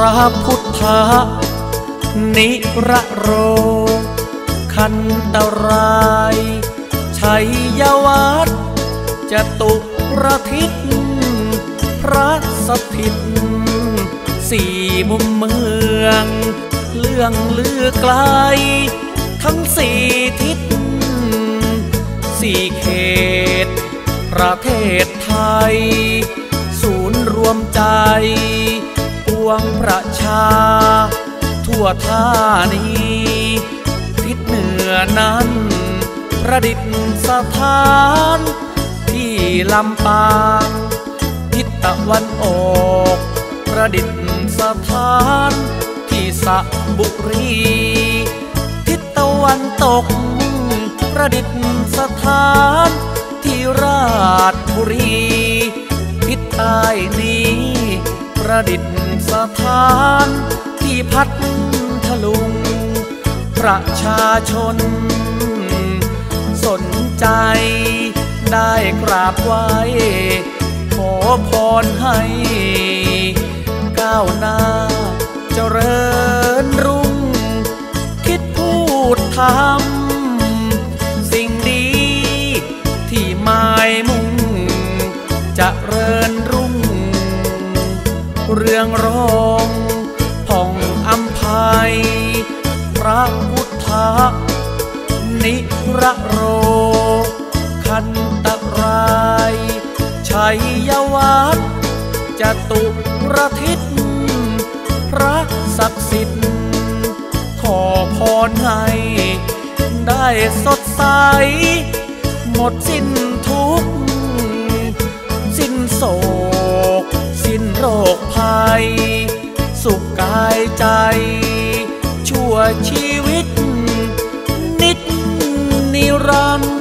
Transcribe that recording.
ระพุทธนิรโรคันตรายชัยวัฒน์จตุรทิศพระสถิตสี่มุมเมืองเรื่องลือไกลทั้งสี่ทิศสี่เขตประเทศไทยศูนย์รวมใจปวงประชาทั่วธานีทิศเหนือนั้นประดิษฐสถานที่ลำปางทิศตะวันออกประดิษฐสถานที่สระบุรีทิศตะวันตกประดิษฐสถานที่ราชบุรีทิศใต้นี้ประดิษฐสถานที่พัทลุงประชาชนสนใจได้กราบไหว้ขอพรให้ก้าวหน้าเจริญรุ่งคิดพูดทำสิ่งดีที่หมายมุ่งเจริญรุ่งเรืองรองผ่องอำไพพระพุทธนิรโรคันตรายชัยวัฒน์จตุรทิศพระศักดิ์สิทธิ์ขอพรให้ได้สดใสหมดสิ้นทุกข์สิ้นโศกสิ้นโรคภัยสุขกายใจชั่วชีวิตนิจนิรันดร์